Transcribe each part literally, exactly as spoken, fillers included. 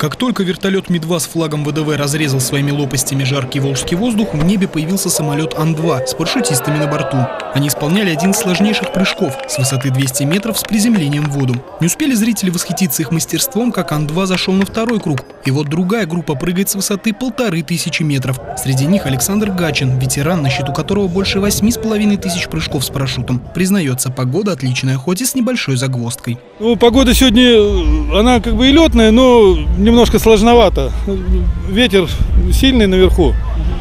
Как только вертолет Ми два с флагом ВДВ разрезал своими лопастями жаркий волжский воздух, в небе появился самолет Ан два с парашютистами на борту. Они исполняли один из сложнейших прыжков с высоты двухсот метров с приземлением в воду. Не успели зрители восхититься их мастерством, как Ан два зашел на второй круг. И вот другая группа прыгает с высоты полторы тысячи метров. Среди них Александр Гачин, ветеран, на счету которого больше восьми с половиной тысяч прыжков с парашютом. Признается, погода отличная, хоть и с небольшой загвоздкой. Ну, погода сегодня, она как бы и летная, но немножко сложновато. Ветер сильный наверху.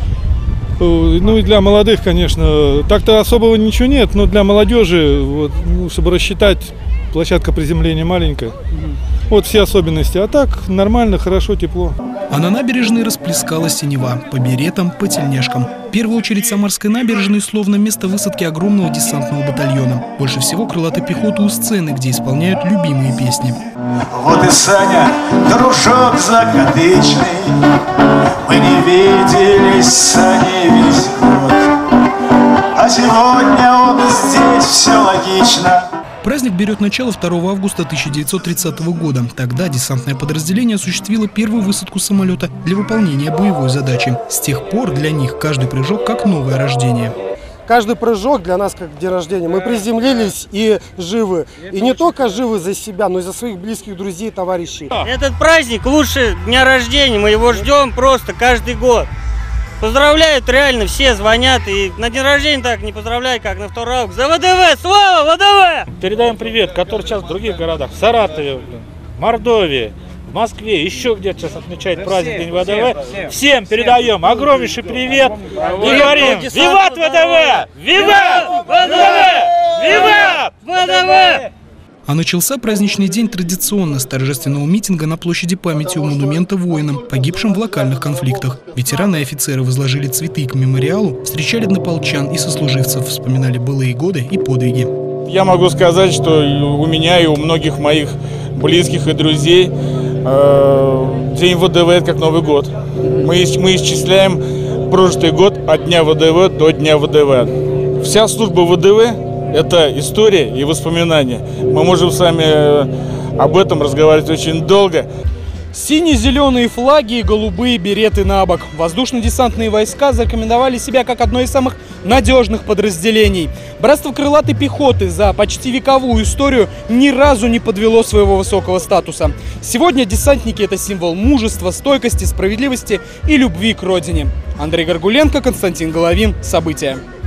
Ну и для молодых, конечно, так-то особого ничего нет, но для молодежи, вот, ну, чтобы рассчитать, площадка приземления маленькая. Вот все особенности. А так нормально, хорошо, тепло. А на набережной расплескалась синева. По беретам, по тельняшкам. В первую очередь Самарской набережной словно место высадки огромного десантного батальона. Больше всего крылатой пехоты у сцены, где исполняют любимые песни. Вот и Саня, дружок закадычный. Мы не виделись с Саней весь год. А сегодня он здесь, все логично. Праздник берет начало второго августа тысяча девятьсот тридцатого года. Тогда десантное подразделение осуществило первую высадку самолета для выполнения боевой задачи. С тех пор для них каждый прыжок как новое рождение. Каждый прыжок для нас как день рождения. Мы приземлились и живы. И не только живы за себя, но и за своих близких друзей и товарищей. Этот праздник лучше дня рождения. Мы его ждем просто каждый год. Поздравляют реально, все звонят. И на день рождения так не поздравляют, как на второго августа. За ВДВ! Слава ВДВ! Передаем привет, который сейчас в других городах. В Саратове, в Мордовии, в Москве, еще где-то сейчас отмечает праздник День ВДВ. Всем, всем, всем передаем огромнейший привет. И говорим: виват ВДВ! Виват ВДВ! Виват ВДВ! А начался праздничный день традиционно с торжественного митинга на площади памяти у монумента воинам, погибшим в локальных конфликтах. Ветераны и офицеры возложили цветы к мемориалу, встречали однополчан и сослуживцев, вспоминали былые годы и подвиги. Я могу сказать, что у меня и у многих моих близких и друзей э, День ВДВ – это как Новый год. Мы, мы исчисляем прожитый год от дня ВДВ до дня ВДВ. Вся служба ВДВ – это история и воспоминания. Мы можем с вами об этом разговаривать очень долго. Сине-зеленые флаги и голубые береты на бок. Воздушно-десантные войска зарекомендовали себя как одно из самых надежных подразделений. Братство крылатой пехоты за почти вековую историю ни разу не подвело своего высокого статуса. Сегодня десантники – это символ мужества, стойкости, справедливости и любви к родине. Андрей Горгуленко, Константин Головин. События.